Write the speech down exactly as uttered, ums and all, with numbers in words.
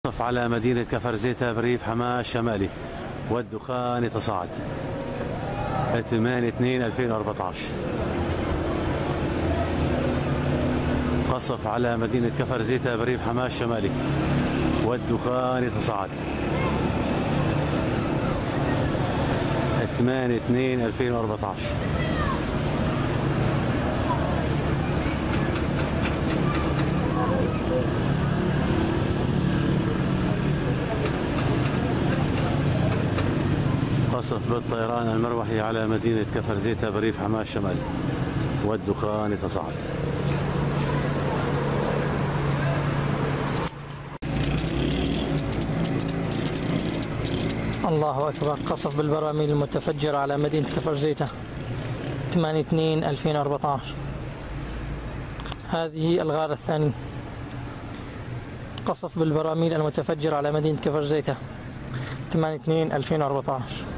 قصف على مدينة كفر زيتة بريف حماة الشمالي والدخان يتصاعد. ثمانية اثنين ألفين وأربعة عشر قصف على مدينة كفر زيتة بريف حماة الشمالي والدخان يتصاعد. ثمانية اثنين ألفين وأربعة عشر قصف بالطيران المروحي على مدينة كفر زيتة بريف حماة الشمالي والدخان يتصاعد. الله أكبر. قصف بالبراميل المتفجرة على مدينة كفر زيتة ثمانية اثنين ألفين وأربعة عشر. هذه الغارة الثانية. قصف بالبراميل المتفجرة على مدينة كفر زيتة ثمانية اثنين ألفين وأربعة عشر.